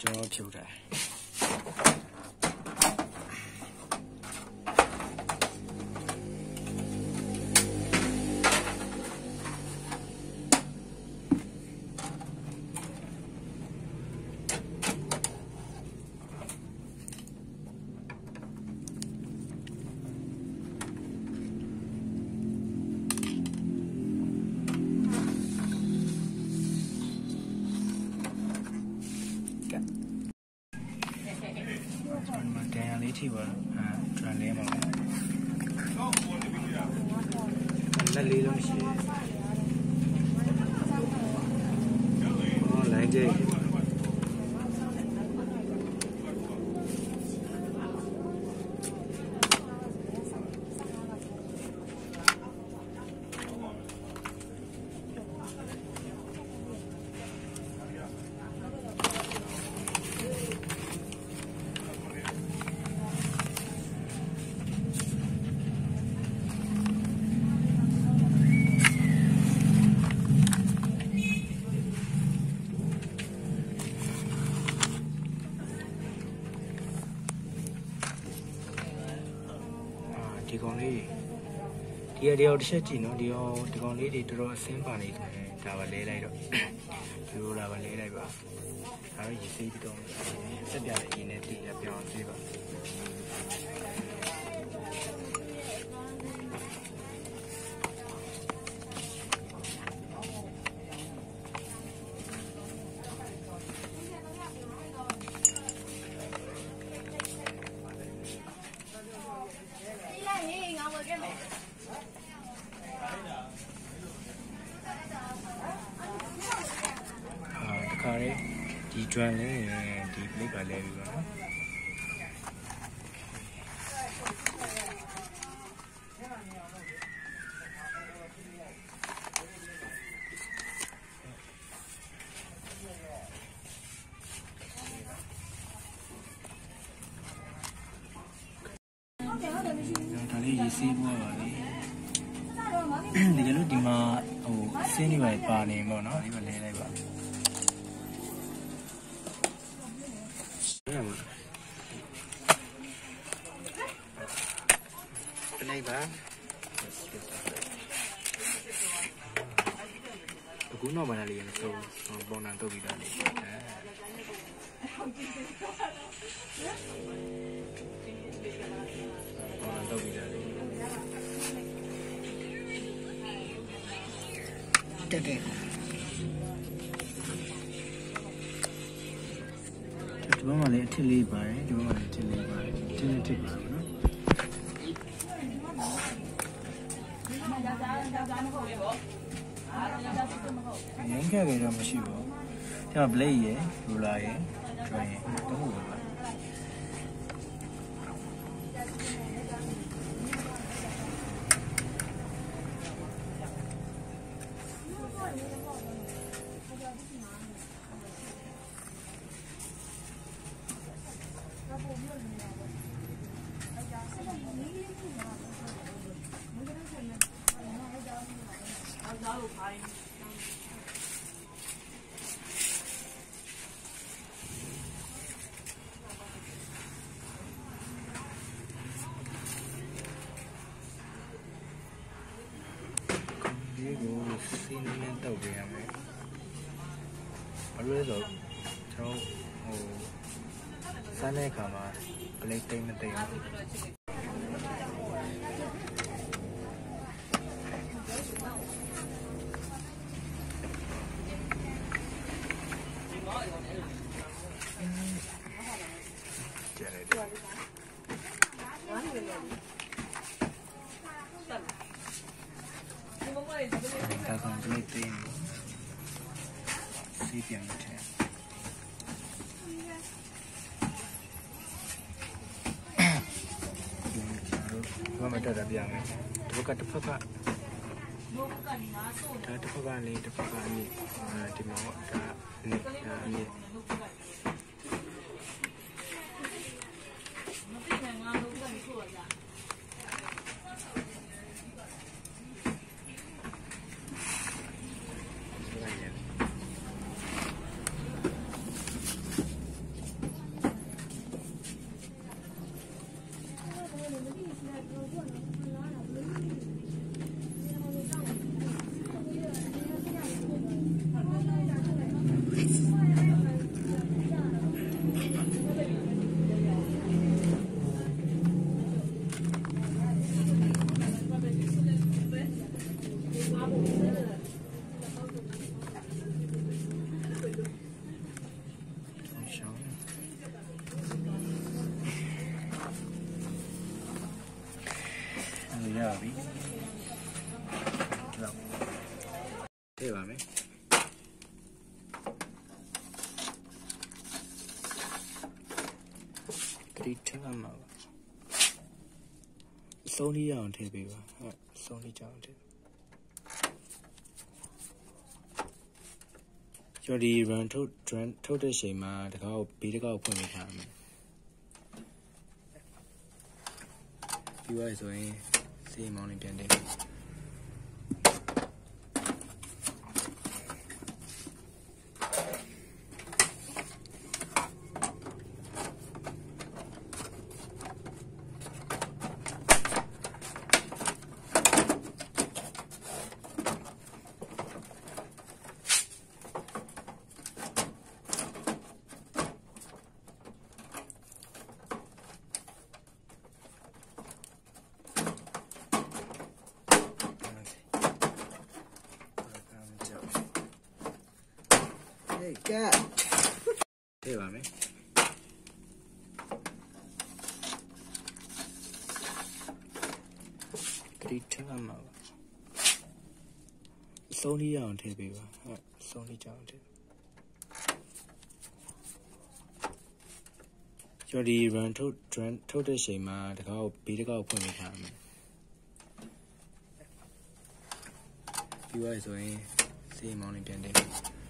要求的。ที่ว่าจวนเลี้ยงมานั่นเลี้ยงไม่ใช่อ๋อหลายเจ้ဒီကောင်လေးဒီအđiềuတစ်ချက်ကြည့်နော်ဒီကောင်လေးတွေတော်တော်အဆင်းပါနေတယ်ဒါပါလဲလိုက်တော့ဒီလိုလာပါလဲလိုက်ပါဒါတော့ရေးစိတ်ပြီးတော့စက်ပြတဲ့ရင်းနဲ့တည်ရပြောင်းသေးပါခါရဲဒီကျွမ်းလေးဒီပလိတ်ပါလဲပြီပါနော်ဒါလေးရေးစီးပွားပါလေဒီကလို့ဒီမှာဟိုစင်းနေပါနေပေါ့နော်ဒီမှာလဲလိုက်ပါPlay ba? Aku no mana lihat so bonan tu kita ni. Bonan tu kita ni. Tete. Cuba mana cili bay, cuba mana cili bay, cili bay, no? Những cái này là một siêu bộ, theo play vậy, rồi lại rồi đúng rồi. Iku sini tau dia me. Always so, cháu sáng nay cả mà play tay mà tay. Ta còn play tay. Si tiền một thế. Mà mày đã biang này, tôi có tập phật á, tập phật anh đi, thì máu đã đi. ထည့်ပါမယ်တတိထမ်းမှာပါစုံးလေးရအောင်ထည့်ပေးပါဟုတ်စုံးလေးကြအောင်ထည့်ကျော်ဒီ run ထုတ်တဲ့ချိန်မှာတကောက်ဘေးတကောက်ဖွင့်ပေးထားမယ်ပြီးသွားဆိုရင်စေးမောင်းလေးပြန်တင်ကဲထည့်ပါမယ်တတိထမ်းမှာပါစုံးလေးရအောင်ထည့်ပေးပါဟုတ်စုံးလေးကြအောင်ထည့်ကျော်ဒီ run ထုတ်တဲ့ချိန်မှာတကောက်ဘေးတကောက်ဖွင့်ပေးထားမယ်ပြီးသွားဆိုရင်စေးမောင်းလေးပြန်တင်